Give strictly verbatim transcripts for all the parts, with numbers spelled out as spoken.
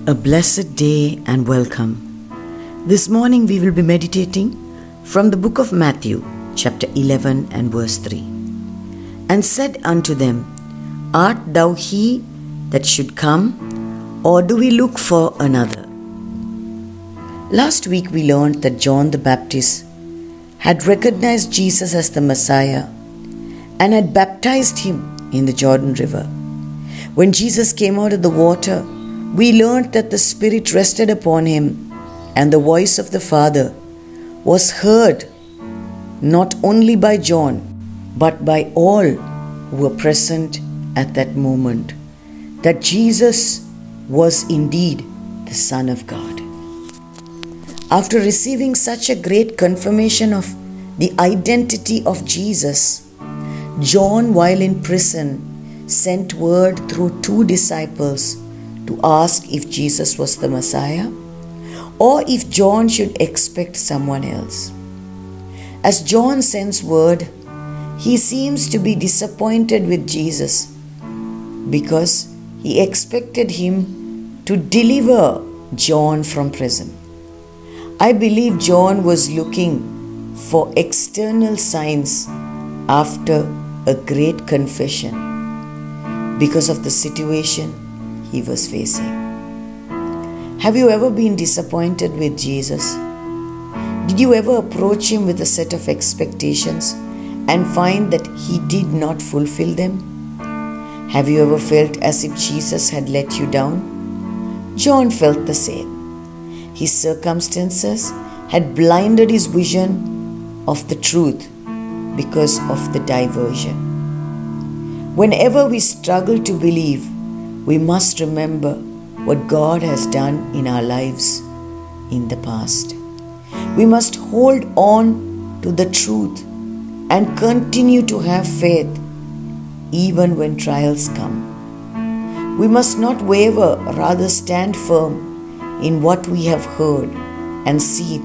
A blessed day and welcome. This morning we will be meditating from the book of Matthew, chapter eleven and verse three. And said unto them, Art thou he that should come, or do we look for another? Last week we learned that John the Baptist had recognized Jesus as the Messiah and had baptized him in the Jordan River. When Jesus came out of the water, we learned that the Spirit rested upon him and the voice of the Father was heard not only by John but by all who were present at that moment, that Jesus was indeed the Son of God. After receiving such a great confirmation of the identity of Jesus, John, while in prison, sent word through two disciples to ask if Jesus was the Messiah or if John should expect someone else. As John sends word, he seems to be disappointed with Jesus because he expected him to deliver John from prison. I believe John was looking for external signs after a great confession because of the situation he was facing. Have you ever been disappointed with Jesus? Did you ever approach him with a set of expectations and find that he did not fulfill them? Have you ever felt as if Jesus had let you down? John felt the same. His circumstances had blinded his vision of the truth because of the diversion. Whenever we struggle to believe, we must remember what God has done in our lives in the past. We must hold on to the truth and continue to have faith even when trials come. We must not waver, rather stand firm in what we have heard and seen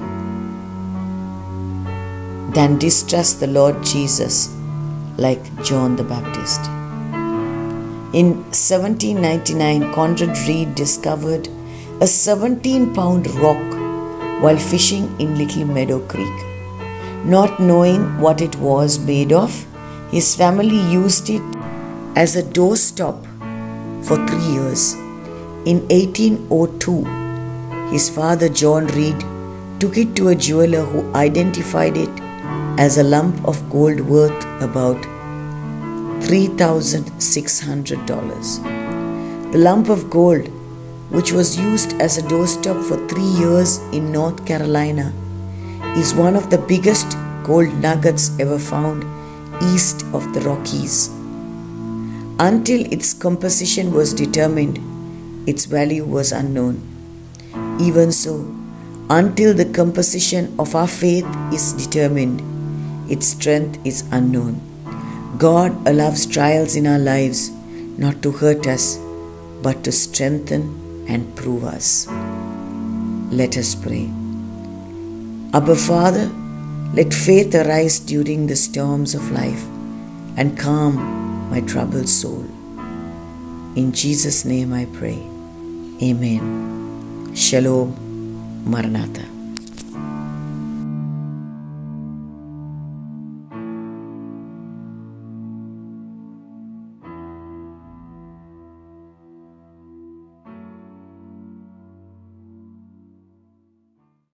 than distrust the Lord Jesus like John the Baptist. In seventeen ninety-nine, Conrad Reed discovered a seventeen pound rock while fishing in Little Meadow Creek. Not knowing what it was made of, his family used it as a doorstop for three years. In eighteen oh two, his father John Reed took it to a jeweler who identified it as a lump of gold worth about three thousand six hundred dollars. The lump of gold, which was used as a doorstop for three years in North Carolina, is one of the biggest gold nuggets ever found east of the Rockies. Until its composition was determined, its value was unknown. Even so, until the composition of our faith is determined, its strength is unknown. God allows trials in our lives not to hurt us, but to strengthen and prove us. Let us pray. Abba Father, let faith arise during the storms of life and calm my troubled soul. In Jesus' name I pray. Amen. Shalom. Maranatha.